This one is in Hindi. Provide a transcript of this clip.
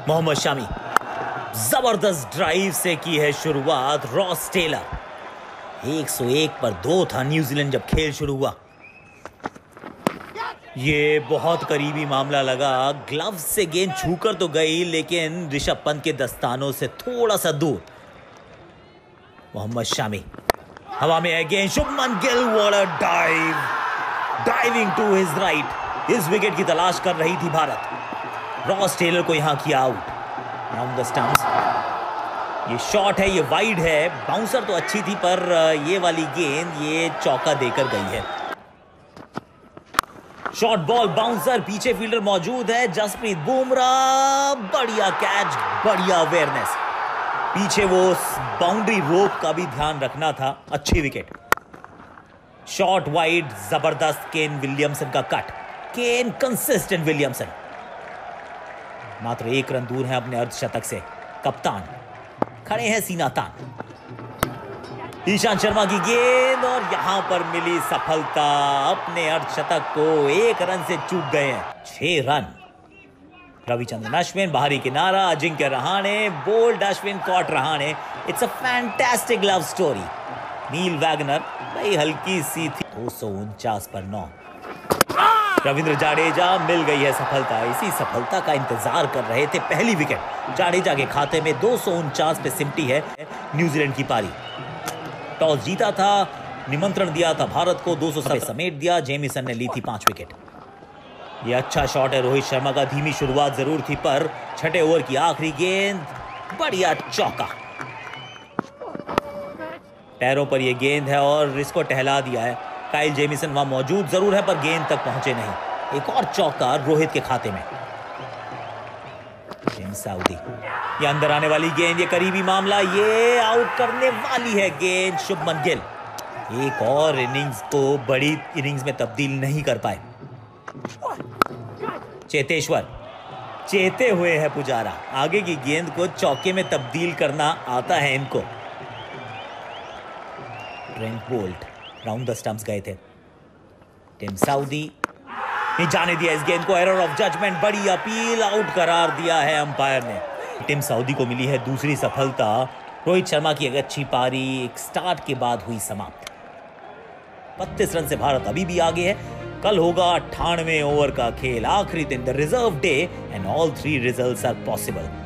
मोहम्मद शामी जबरदस्त ड्राइव से की है शुरुआत। रॉस टेलर 101 पर 2 था न्यूजीलैंड जब खेल शुरू हुआ। ये बहुत करीबी मामला लगा। ग्लव्स से गेंद छूकर तो गई लेकिन ऋषभ पंत के दस्तानों से थोड़ा सा दूर। मोहम्मद शामी हवा में है गेंद। Shubman Gill what a dive, diving to his right. इस विकेट की तलाश कर रही थी भारत। रॉस टेलर को यहां किया आउट। Round the stumps. ये शॉट है, ये वाइड है। बाउंसर तो अच्छी थी पर ये वाली गेंद ये चौका देकर गई है। शॉर्ट बॉल बाउंसर, पीछे फील्डर मौजूद है। जसप्रीत बुमराह बढ़िया कैच, बढ़िया अवेयरनेस। पीछे वो बाउंड्री रोप का भी ध्यान रखना था। अच्छी विकेट। शॉट वाइड, जबरदस्त। केन विलियमसन का कट। केन कंसिस्टेंट विलियमसन मात्र 1 रन दूर है अपने अर्धशतक से। कप्तान खड़े हैं सीना तान। ईशांत शर्मा की गेंद और यहां पर मिली सफलता। अपने अर्धशतक को 1 रन से चूक गए हैं। 6 रन। रविचंद्रन अश्विन बाहरी किनारा। Ajinkya Rahane bowled. Ashwin caught Rahane. It's a fantastic love story. Neil Wagner भाई हल्की सी थी। 249 पर 9। रविंद्र जाडेजा मिल गई है सफलता। इसी सफलता का इंतजार कर रहे थे। पहली विकेट जाडेजा के खाते में। 249 पे सिमटी है न्यूजीलैंड की पारी। टॉस जीता था, निमंत्रण दिया था भारत को। 200 समेट दिया। जेमिसन ने ली थी 5 विकेट। ये अच्छा शॉट है रोहित शर्मा का। धीमी शुरुआत जरूर थी पर 6ठे ओवर की आखिरी गेंद बढ़िया चौका। पैरों पर यह गेंद है और इसको टहला दिया है। काइल जेमिसन वहां मौजूद जरूर है पर गेंद तक पहुंचे नहीं। एक और चौका रोहित के खाते में। साउदी ये अंदर आने वाली गेंद, ये करीबी मामला, ये आउट करने वाली है गेंद। शुभमन गिल एक और इनिंग्स को बड़ी इनिंग्स में तब्दील नहीं कर पाए। चेतेश्वर चेते हुए है पुजारा। आगे की गेंद को चौके में तब्दील करना आता है इनको। Trent Boult round the stumps गए थे। टिम साउदी नहीं जाने दिया इस गेंद को। Error of judgement. बड़ी अपील, आउट करार दिया है अंपायर ने। टिम साउदी को मिली है दूसरी सफलता। रोहित शर्मा की एक अच्छी पारी एक स्टार्ट के बाद हुई समाप्त। 32 रन से भारत अभी भी आगे है। कल होगा 98 ओवर का खेल। आखिरी दिन the reserve day and all 3 results are possible.